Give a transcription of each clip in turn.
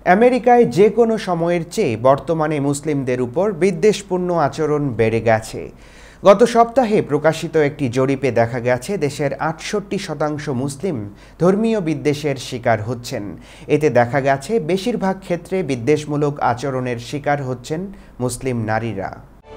আমেরিকায় যে কোনো সময়ের চেয়ে বর্তমানে মুসলিমদের উপর বিদ্বেষপূর্ণ আচরণ বেড়ে গেছে। গত সপ্তাহে প্রকাশিত একটি জরিপে দেখা গেছে দেশের ৬৮% মুসলিম ধর্মীয় বিদ্বেষের শিকার হচ্ছেন। এতে দেখা গেছে বেশিরভাগ ক্ষেত্রে বিদ্বেষমূলক আচরণের শিকার হচ্ছেন মুসলিম নারীরা।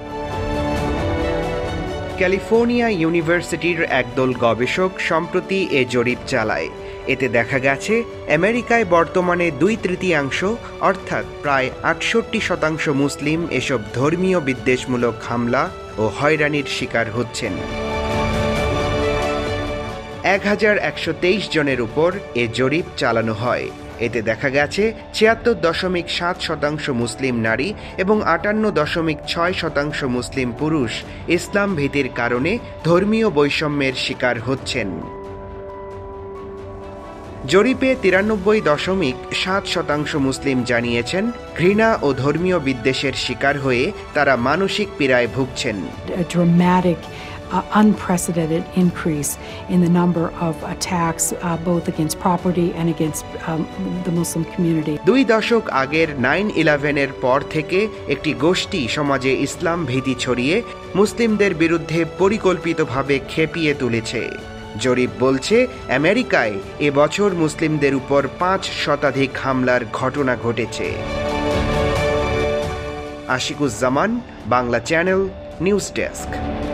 ক্যালিফোর্নিয়া ইউনিভার্সিটির একদল গবেষক সম্প্রতি এ জরিপ চালায়। এতে দেখা গেছে আমেরিকায় বর্তমানে ২/৩ অর্থাৎ প্রায় ৬৮% মুসলিম এসব ধর্মীয় বিদ্বেষমূলক হামলা ও হয়রানির শিকার হচ্ছেন। ১১২৩ জনের উপর এ জরিপ চালানো হয়। এতে দেখা গেছে ৭৬.৭% মুসলিম নারী এবং ৫৮.৬% মুসলিম পুরুষ ইসলাম ভীতির কারণে ধর্মীয় বৈষম্যের শিকার হচ্ছেন। জরিপে ৯৩.৭% মুসলিম জানিয়েছেন ঘৃণা ও ধর্মীয় বিদ্বেষের শিকার হয়ে তারা মানসিক পীড়ায় ভুগছেন। Unprecedented increase in the number of attacks both against property and against the Muslim community. ২ দশক আগের 9/11-এর পর থেকে একটি গোষ্ঠী সমাজে ইসলাম ভীতি ছড়িয়ে মুসলিমদের বিরুদ্ধে পরিকল্পিতভাবে খেপিয়ে তুলেছে। জরিপ বলছে আমেরিকায় এবছর মুসলিমদের উপর ৫ শতাধিক হামলার ঘটনা ঘটেছে। Ashikuzzaman, Bangla channel, news desk.